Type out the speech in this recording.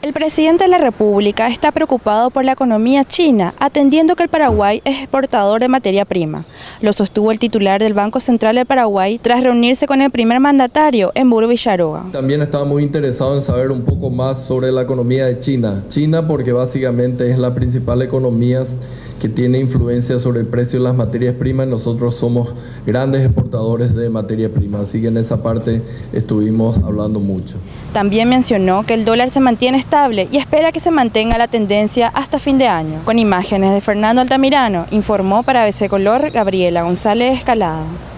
El presidente de la República está preocupado por la economía china, atendiendo que el Paraguay es exportador de materia prima. Lo sostuvo el titular del Banco Central del Paraguay tras reunirse con el primer mandatario en Burgo Villaroa. También estaba muy interesado en saber un poco más sobre la economía de China. China porque básicamente es la principal economía que tiene influencia sobre el precio de las materias primas. Nosotros somos grandes exportadores de materia prima, así que en esa parte estuvimos hablando mucho. También mencionó que el dólar se mantiene estable y espera que se mantenga la tendencia hasta fin de año. Con imágenes de Fernando Altamirano, informó para ABC Color Gabriela González Escalada.